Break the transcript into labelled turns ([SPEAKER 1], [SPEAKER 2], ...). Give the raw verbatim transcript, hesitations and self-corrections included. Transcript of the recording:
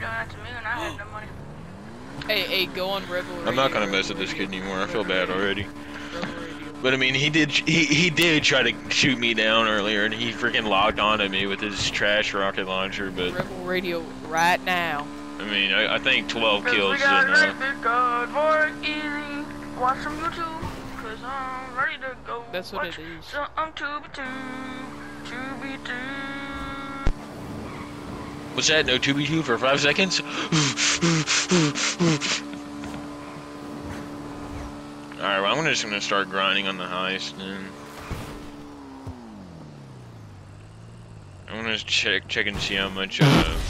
[SPEAKER 1] that to me when I had no money.
[SPEAKER 2] Hey, hey, go on Rebel Radio.
[SPEAKER 3] I'm not gonna mess with this kid anymore. I feel bad already.
[SPEAKER 2] Rebel Radio.
[SPEAKER 3] But I mean, he did he he did try to shoot me down earlier, and he freaking locked onto me with his trash rocket launcher. But
[SPEAKER 2] Rebel Radio right now.
[SPEAKER 3] I mean, I, I think twelve
[SPEAKER 1] Cause
[SPEAKER 3] kills
[SPEAKER 1] we
[SPEAKER 3] is
[SPEAKER 1] got
[SPEAKER 3] enough.
[SPEAKER 1] ready to go for it easy. Watch some YouTube, cause I'm ready to go.
[SPEAKER 2] That's what
[SPEAKER 1] Watch
[SPEAKER 2] it is.
[SPEAKER 1] some Tubi Tube, Tubi Tube.
[SPEAKER 3] What's that? No two v two for five seconds? Alright, well, I'm just gonna start grinding on the heist then. I'm gonna check check and see how much uh